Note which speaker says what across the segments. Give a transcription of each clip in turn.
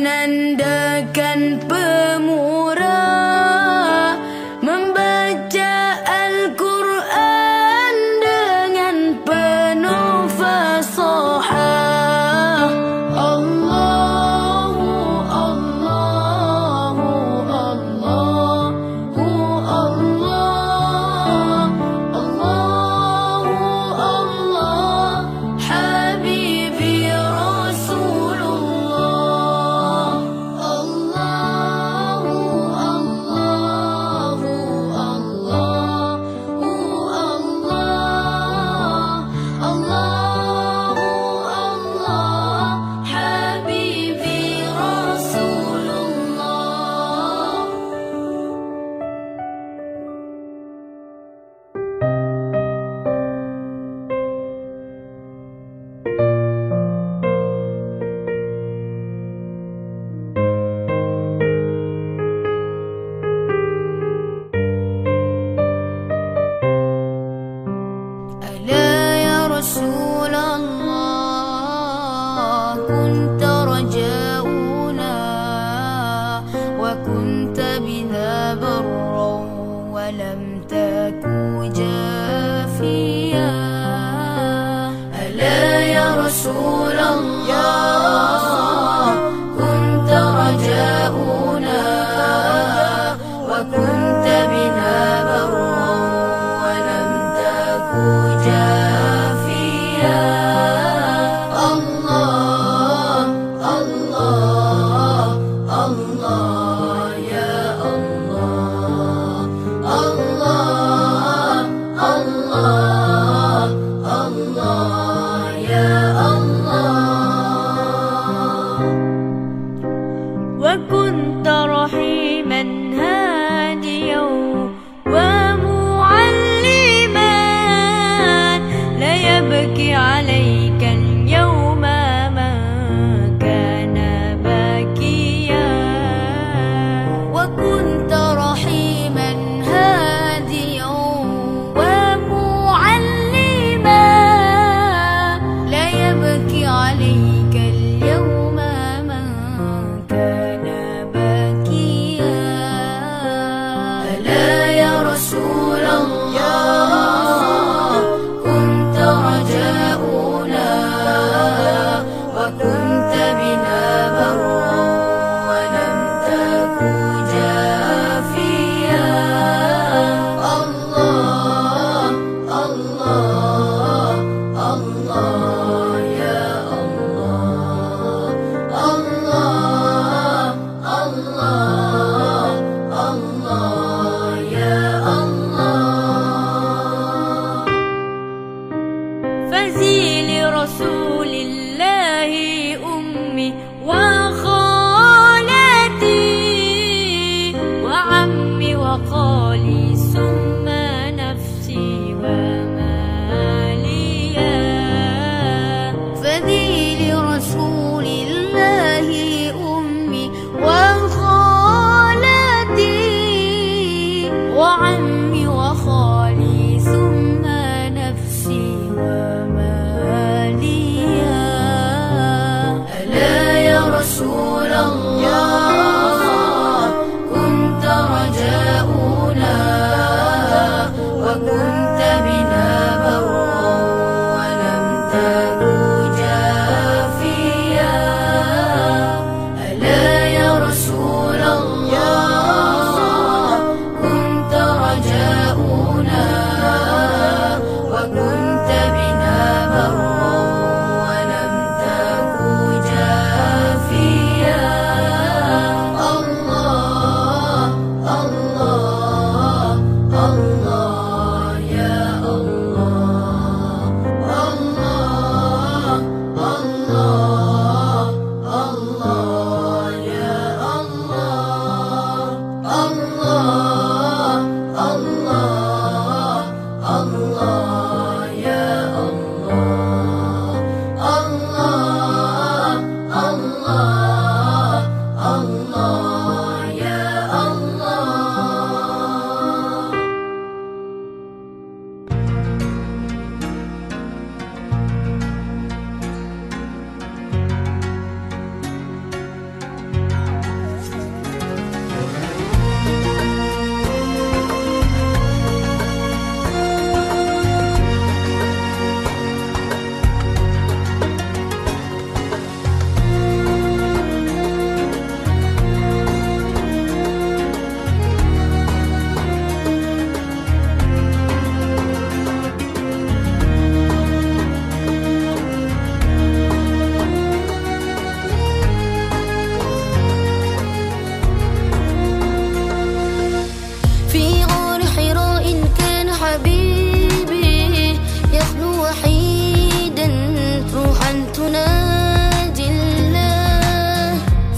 Speaker 1: menandakan pemurah, membaca Al-Quran dengan penuh fasahah. Allahu Allahu Allahu Allah, Allahu Allah, Habibi Rasulullah. Allahu Allahu Allahu Allah, Allahu Allah, Habibi Rasulullah. ألا يا رسول الله كنت رجاؤنا وكنت بنا برا ولم تك جافيا. ألا يا رسول الله كنت رجاؤنا وكنت بنا برا ولم تك جافيا. الله الله الله يا الله، الله الله الله يا الله. وكنت رحيما هاديا ومعلما، لا يبكي عليك اليوم من كان باكيا. وكنت رحيما هاديا ومعلما، لا يبكي عليك اليوم من كان باكيا. ألا يا رسول الله كنت رجاؤنا وكنت بنا برا ولم تك جافيا. الله الله الله يا الله، الله الله الله يا الله. فزي لرسول الله أمي وخالتي وعمي وخالي ثم نفسي وماليا. فذي لرسول الله أمي وخالتي وعمي وخالي ثم نفسي وماليا. ألا يا رسول الله كنت رجاؤنا وكنت بنا برا ولم تك جافيا. ألا يا رسول الله كنت رجاؤنا وكنت بنا برا ولم تك جافيا.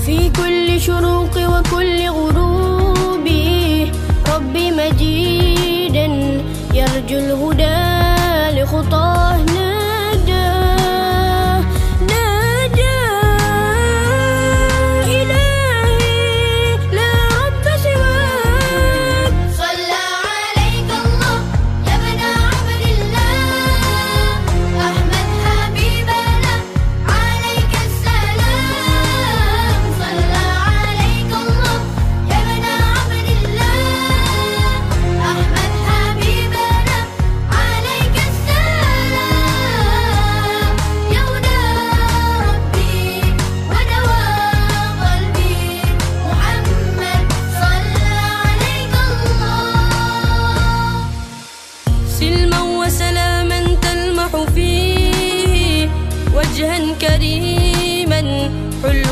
Speaker 2: في كل شروق وكل غروب ربي مجيدا يرجو الهدى لخطاه نادى نادى إلهي لا رب سواك
Speaker 1: صلى عليك الله يا ابن عبد الله أحمد حبيبنا عليك السلام صلى عليك الله يا ابن عبد الله أحمد حبيبنا عليك السلام يا هدى ربي ودواء قلبي محمد صلى عليك الله
Speaker 2: سلما وسلاما تلمح فيه وجها كريما حلو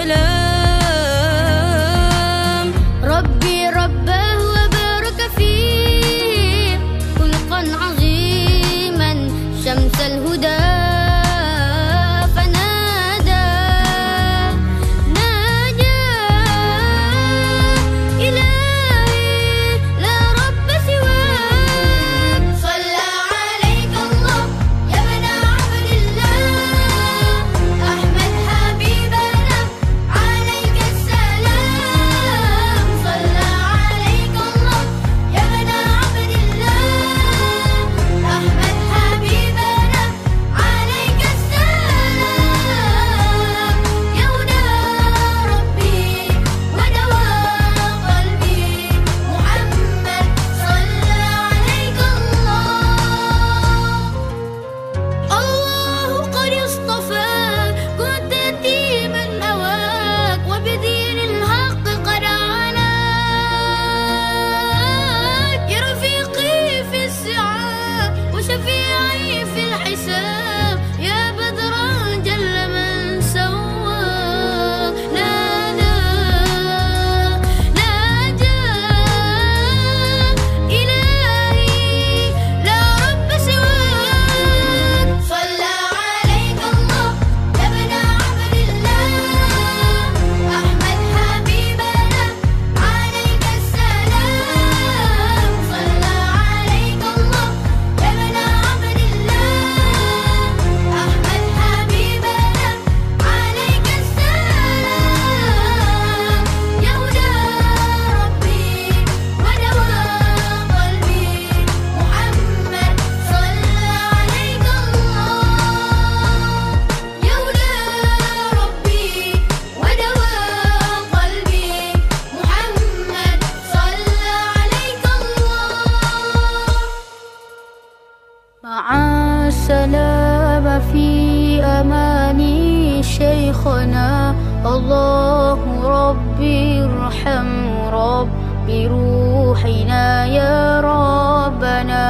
Speaker 2: الكلام ربي رباه وبارك فيه خلقا عظيما شمس الهدى فنادى نادى إلهي لا رب سواك
Speaker 1: صلى عليك الله يا ابن عبد الله أحمد حبيبنا عليك السلام صلى عليك الله يا ابن عبد الله أحمد حبيبنا عليك السلام يا هدى ربي ودواء قلبي محمد صلى عليك الله قد اصطفاك كنت يتيما أواك وبدين الحق قد علاك يا رفيقي في السعاد وشفيعي في الحساب يا بدرا جل من سواك نادى نادى إلهي لا رب سواك صلى عليك الله يا ابن عبد الله أحمد حبيبنا عليك السلام صلى عليك الله يا ابن عبد الله أحمد حبيبنا عليك السلام يا هدى ربي ودواء قلبي محمد صلى عليك الله يا هدى ربي ودواء قلبي محمد صلى عليك الله
Speaker 2: مع السلامة في أماني شيخنا الله ربي ارحم ربي روحنا يا ربنا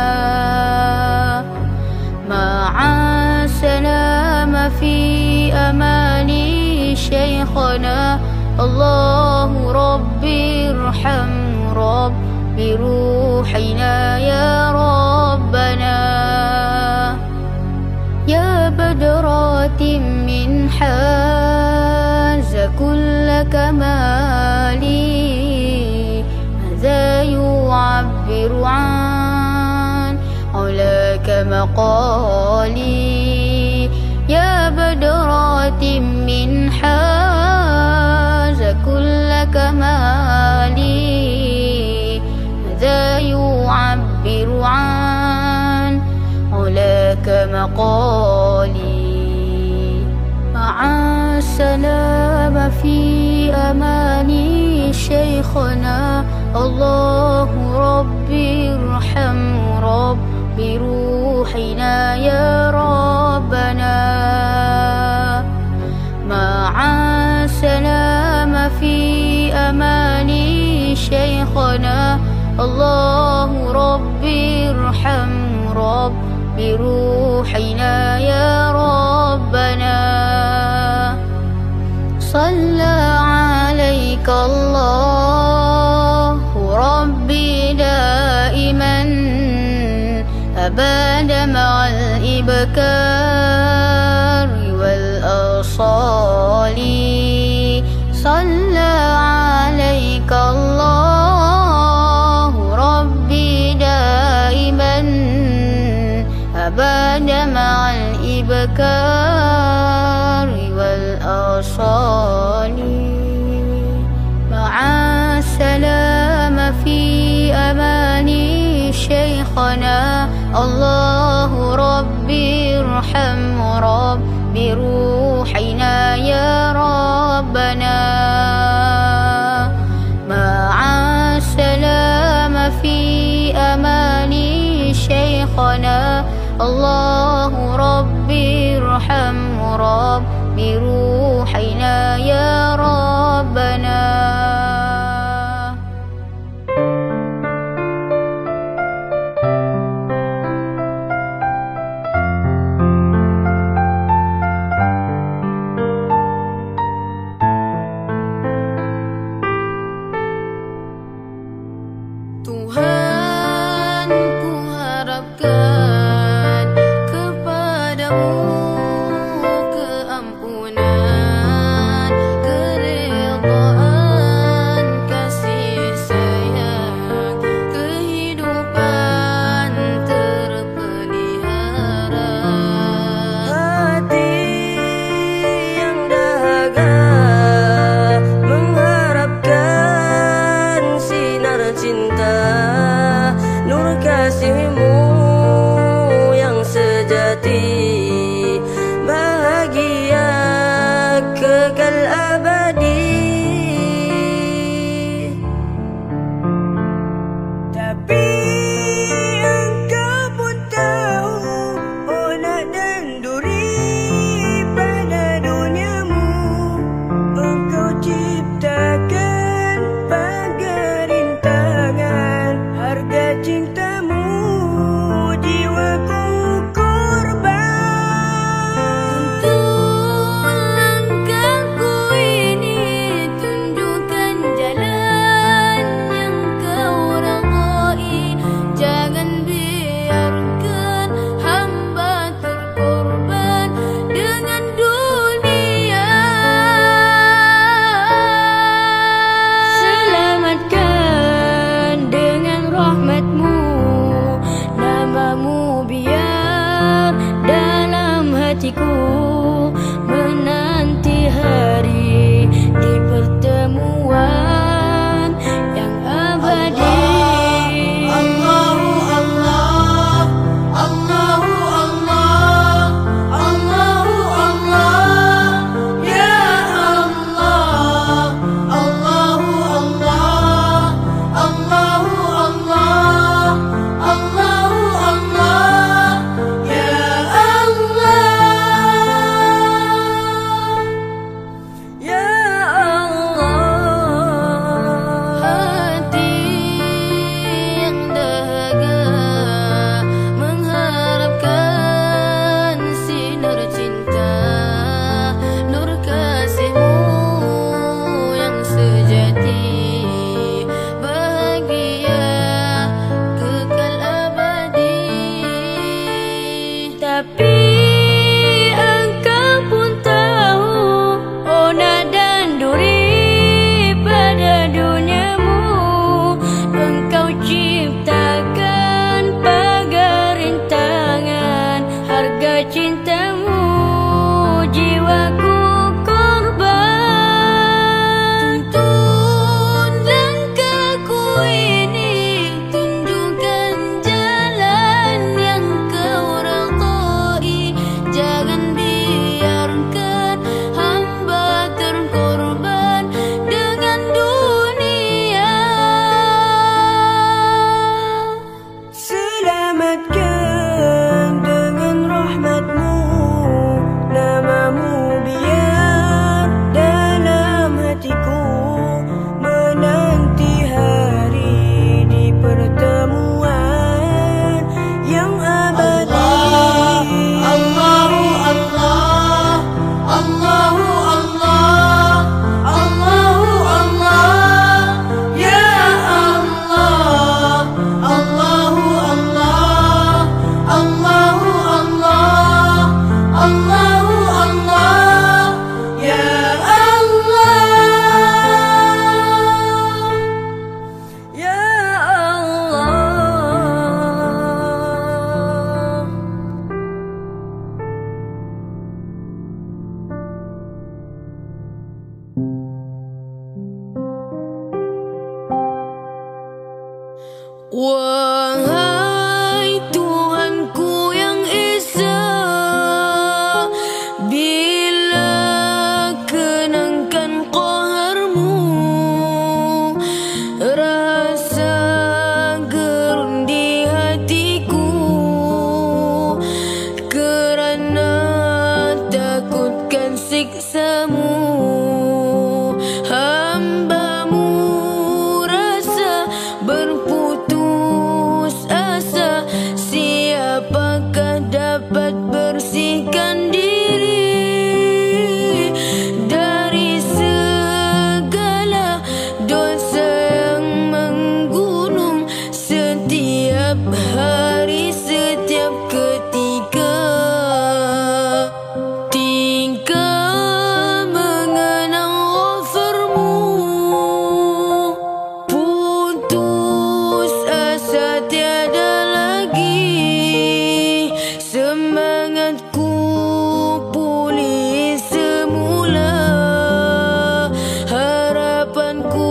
Speaker 2: مع السلامة في أماني شيخنا الله ربي ارحم ربي روحنا يا ربنا يا بدرات من حاز كل كمالي هذا يعبر عن علاك مقالي يا بدرات من حاز كل كمالي هذا يعبر عن علاك مقالي مع السلامة في أماني شيخنا الله ربي ارحم ربي روحنا يا ربنا مع السلامة في أماني شيخنا الله ربي ارحم ربي روحنا يا ربنا صلى عليك الله ربي دائما أباد مع الإبكار والأصال الأبكار والأصال مع السلام في أمان شيخنا الله ربي ارحم رب روحنا يا ربنا مع السلام في أمان شيخنا الله ربي ارحم Wahai Tuhanku yang Esa, bila kenangkan qaharmu, rasa gerun di hatiku, kerana takutkan siksamu. Hambamu rasa berputus asa, siapakah dapat bersihkan diri dari segala dosa yang menggunung setiap hari, setiap ketika. Tingkah mengenang ghafarmu, putus asa tiada lagi, semangatku pulih semula, harapanku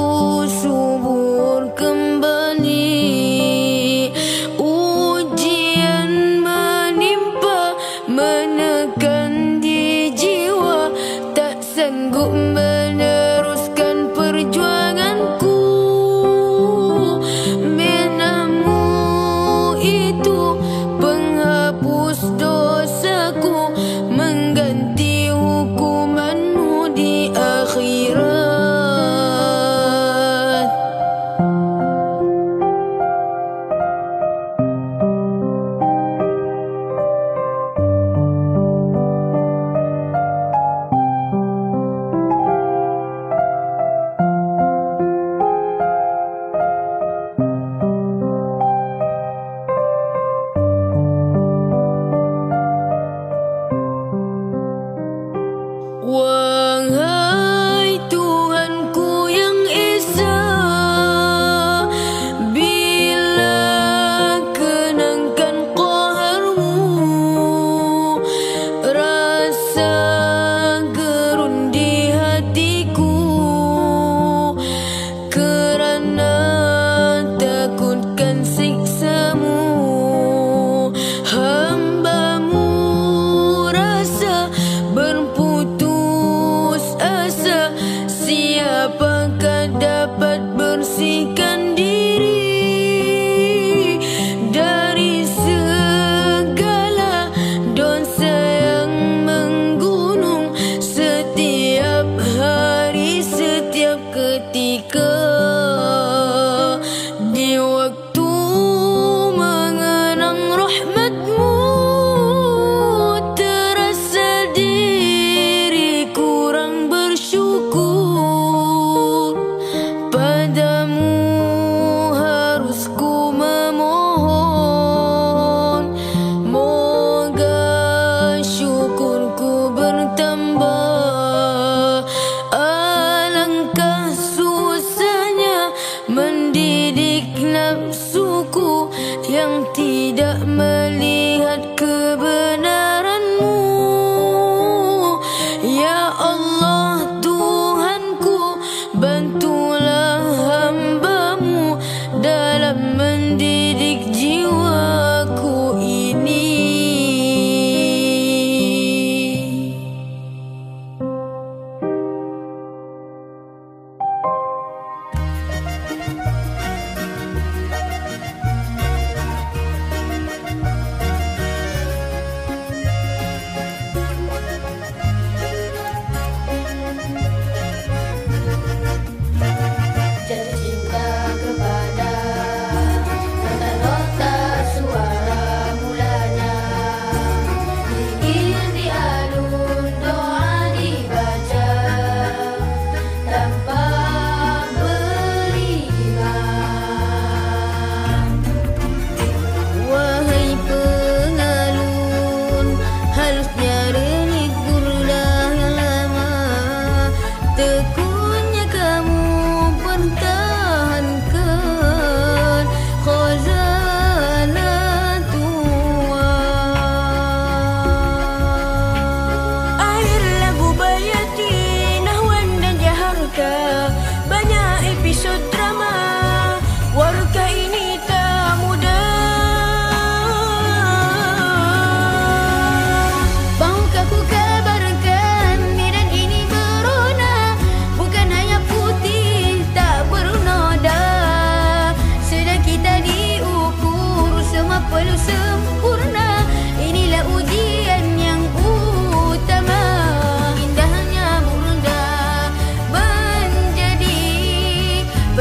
Speaker 2: subur kembali. Ujian menimpa menekan di jiwa, tak sanggup meneruskan perjuanganku. Minahmu itu penghapus dosaku, mengganti hukumanmu di akhirat. Wahai Tuhanku yang Esa, bila kenangkan qaharmu, rasa gerun di hatiku, kerana takutkan siksamu. Hambamu rasa berputus asa, siapakah dapat bersihkan diri dari segala dosa yang menggunung setiap hari, setiap ketika. Di waktu mengenang rahmatmu, terasa diri kurang bersyukur. Padamu harus ku memohon, moga syukurku bertambah. Alangkah susahnya mendidik nafsuku yang tidak melihat kebenaranmu. Ya Allah Tuhanku, bantulah hambamu dalam mendidik jiwaku ini.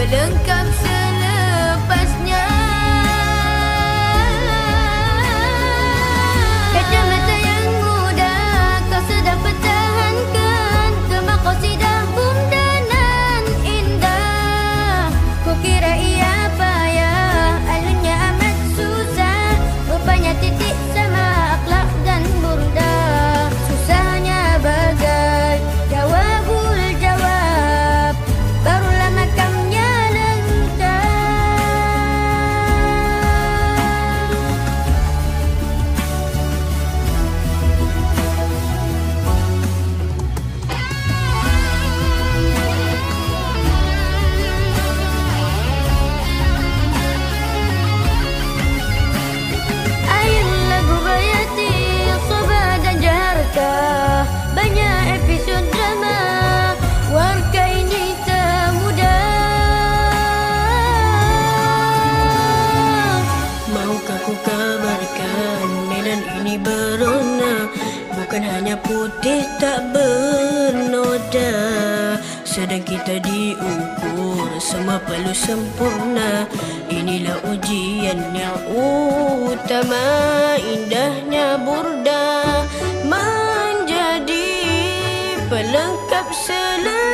Speaker 2: pelengkap selepasnya. Kacamata yang mudah kau sedang pertahankan, ke maqasidah bumdanan indah. Kukira ia payah, alunnya amat susah, rupanya titik sama akhlak dan burda. Susahnya bagai jawabul jawab, barulah makamnya lengkap. Air lagu Bayati, Soba dan Jaharta, banyak episod drama, warga ini tak mudah.
Speaker 3: Maukah ku kabarkan, Medan ini berona, bukan hanya putih tak bernoda. Sedang kita diukur, semua perlu sempurna. Inilah ujian yang utama, indahnya burda menjadi pelengkap selera.